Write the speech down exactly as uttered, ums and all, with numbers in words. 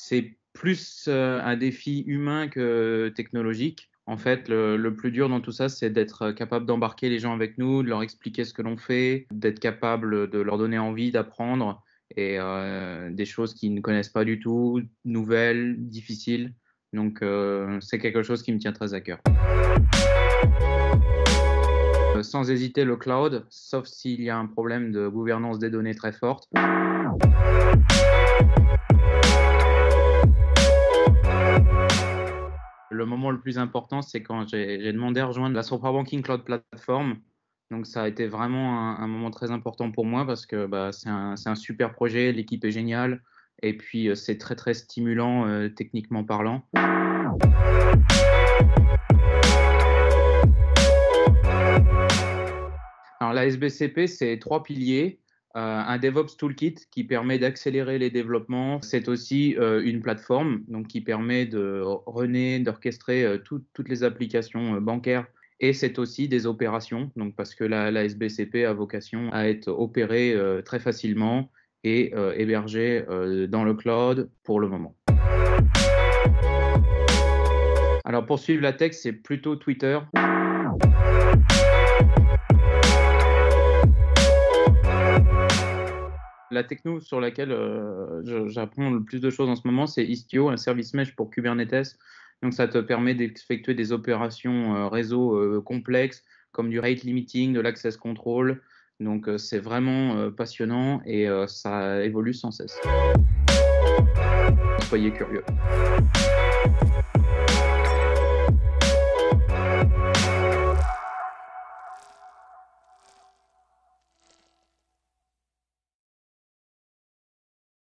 c'est plus, heu, un défi humain que technologique. En fait, le le plus dur dans tout ça, c'est d'être capable d'embarquer les gens avec nous, de leur expliquer ce que l'on fait, d'être capable de leur donner envie d'apprendre et heu, des choses qu'ils ne connaissent pas du tout, nouvelles, difficiles. Donc heu, c'est quelque chose qui me tient très à cœur. Heu, sans hésiter le cloud, sauf s'il y a un problème de gouvernance des données très forte. Le moment le plus important, c'est quand j'ai j'ai demandé à rejoindre la Sopra Banking Cloud Platform. Donc ça a été vraiment un un moment très important pour moi parce que, bah, c'est un c'est un super projet, l'équipe est géniale et puis, heu, c'est très, très stimulant, heu, techniquement parlant. Alors la S B C P, c'est trois piliers, heu, un DevOps Toolkit qui permet d'accélérer les développements. C'est aussi, heu, une plateforme, donc qui permet de runner, d'orchestrer, heu, toutes toutes les applications, heu, bancaires et c'est aussi des opérations, donc parce que la la S B C P a vocation à être opérée, heu, très facilement et heu, hébergée, heu, dans le cloud pour le moment. Alors pour suivre la tech, c'est plutôt Twitter. La techno sur laquelle, heu, je j'apprends le plus de choses en ce moment, c'est Istio, un service mesh pour Kubernetes. Donc ça te permet d'effectuer des opérations, heu, réseau, heu, complexes comme du rate limiting, de l'access control. Donc heu, c'est vraiment, heu, passionnant et heu, ça évolue sans cesse. Soyez curieux.